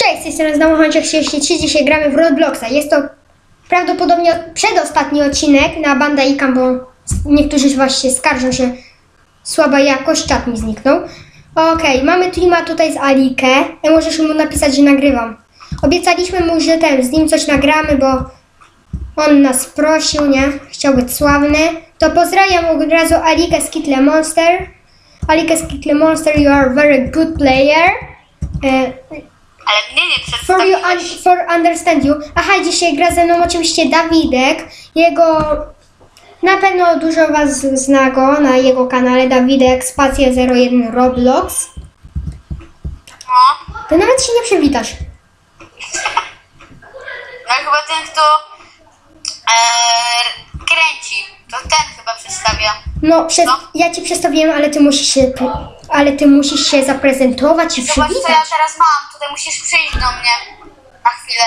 Cześć, z tej strony znowu Honczek33, dzisiaj gramy w Robloxa. Jest to prawdopodobnie przedostatni odcinek na Banda Icam, bo niektórzy z was się skarżą, że słaba jakość, czat mi zniknął. Okej, mamy teama tutaj z Alikę. Możesz mu napisać, że nagrywam. Obiecaliśmy mu, że z nim coś nagramy, bo on nas prosił, nie? Chciał być sławny. To pozdrawiam od razu Alikę z Kitle Monster. Alikę z Kitle Monster, you are very good player. Ale mnie nie przedstawiłeś. For understand you. Aha, dzisiaj gra ze mną oczywiście Dawidek. Jego... Na pewno dużo was zna go na jego kanale. Dawidek, spacja 01 Roblox. No. Ty nawet się nie przywitasz. No chyba ten, kto kręci. To ten chyba przedstawia. No, ja cię przedstawiłem, ale ty musisz się zaprezentować i Zobacz, przywitać. co ja teraz mam. Tutaj musisz przyjść do mnie. Na chwilę.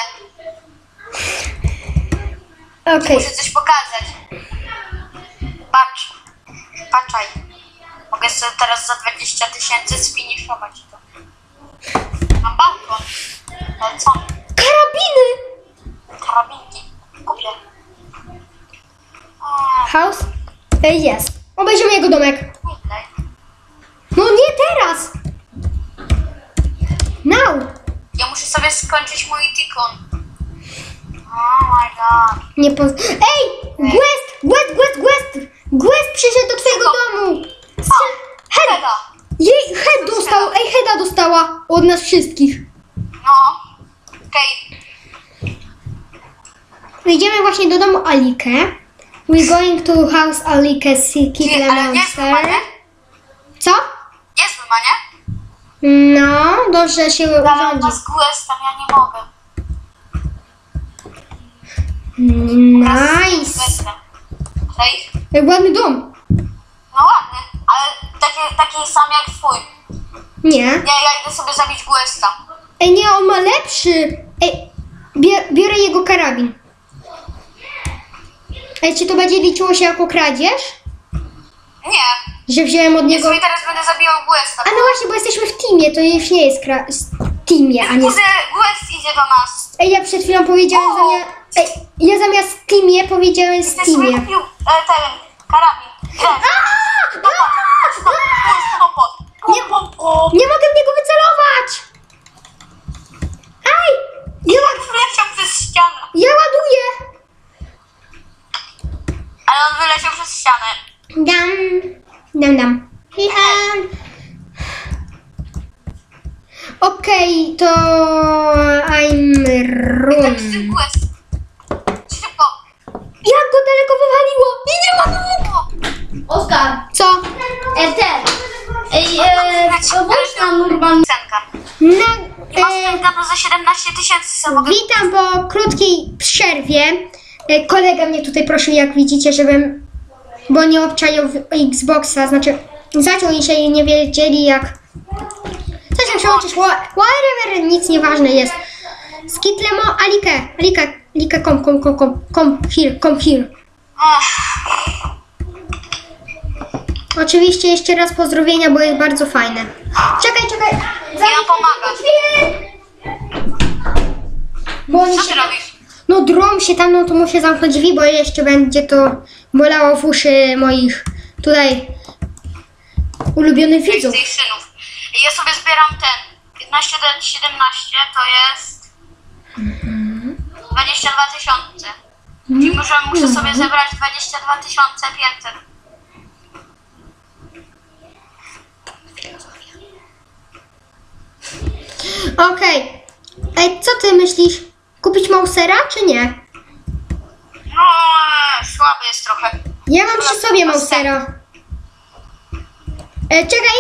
Okej. Muszę coś pokazać. Patrz. Patrzaj. Mogę sobie teraz za 20 000 sfiniszować to. Mam balkon. No co? Karabiny! Karabinki. Kupię. House? Jest. Obejrzymy jego domek. Tutaj. No nie teraz! Now! Ja muszę sobie skończyć mój tikon. Oh my god. Nie Ej! Gwest przyszedł do twojego domu! Heda. Jej head dostał! Ej, heada dostała od nas wszystkich. No. Okej. Idziemy właśnie do domu Alikę. We're going to house Alikę z Kitle Ale nie jest Monster. nie? Co? Jest chyba, nie? No, dobrze się Ale urządzi. to z Questem ja nie mogę. Nice. Ej, Ej, ładny dom. no ładny, ale taki sam jak twój. Nie. Ja idę sobie zabić Questa. Ej, nie, on ma lepszy. Ej, biorę jego karabin. Ej, czy to będzie liczyło się jako kradzież? Nie. Że wziąłem od Ja niego... sobie teraz będę zabijał Questa. A no właśnie, bo jesteśmy w teamie, to już nie jest teamie, a nie... Kurde, Quest idzie do nas. Ej, ja przed chwilą powiedziałem zamiast... Ej, ja zamiast teamie powiedziałem z Ty sobie teamie. kupił ten karabin. Nie mogę w niego wycelować! Aj! Wyleciał przez ścianę. Ja ładuję! Ale on wyleciał przez ścianę. Dam. Okej, to... I'm Tak z tym Quest. Szybko. Jak go daleko wywaliło? I nie ma go! Oskar, Co? powiedz nam Urban. Cenka. Na, Masz cenka no za 17 000 samochodów. witam po krótkiej przerwie. Kolega mnie tutaj prosił, jak widzicie, żebym... Bo nie obczaił Xboxa, znaczy... Zaczął i się nie wiedzieli, jak... Coś tam przełączyć, whatever, nic nieważne jest. Z Kitlemo, Alika, come here. Oczywiście jeszcze raz pozdrowienia, bo jest bardzo fajne. Czekaj. Ja pomagam. Bo oni Co się... ty robisz? No drą się tam, no to muszę zamknąć drzwi, bo jeszcze będzie to bolało w uszy moich tutaj ulubionych widzów. PlayStationów. I ja sobie zbieram ten 15 do 17 to jest 22 000. Czyli muszę sobie zebrać 22 500. Okej. Ej, co ty myślisz? Kupić Mausera, czy nie? No, słaby jest trochę. Ja mam przy sobie Mausera. Czekaj.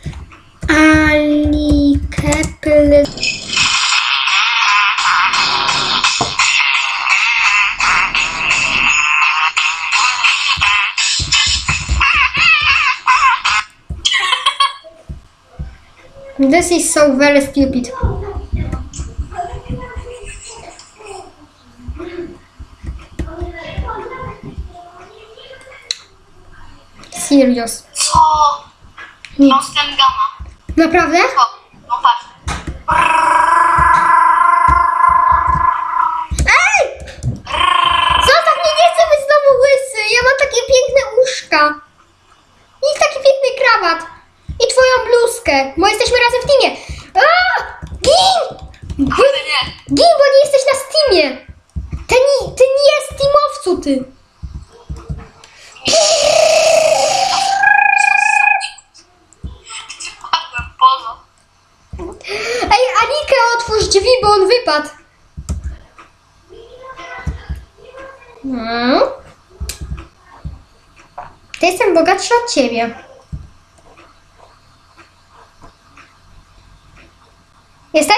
This is so very stupid. Serious. Co? Nie. No z tym gama. Naprawdę? No patrz. ty? Wypadłem poza. Ej, Anikę, otwórz drzwi, bo on wypadł. No. To jestem bogatsza od ciebie. Jesteś?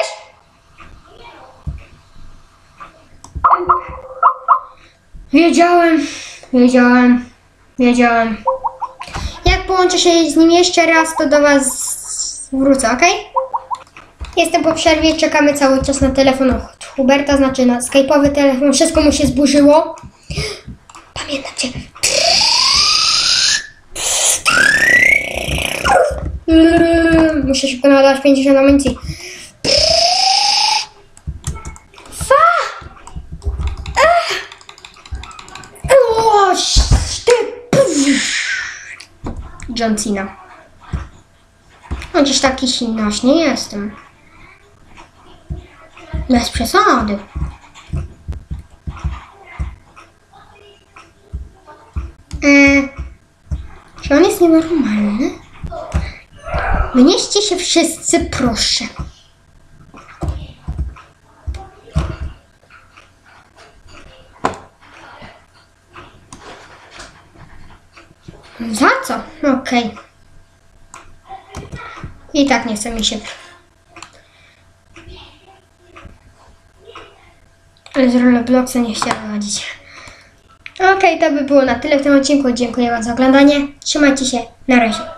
Wiedziałem. Jak połączę się z nim jeszcze raz, to do was wrócę, ok? Jestem po przerwie, czekamy cały czas na telefon od Huberta, znaczy na skype'owy telefon, wszystko mu się zburzyło. Pamiętam cię. Muszę szybko nadać 50 amunicji. John Cena. Chociaż taki silny aż nie jestem. Bez przesady. Czy on jest nienormalny? Wynieście się wszyscy, proszę. Za co? Okej. I tak nie chce mi się. Ale z Robloxa nie chciałam chodzić. Okej, to by było na tyle w tym odcinku. Dziękuję wam za oglądanie. Trzymajcie się. Na razie.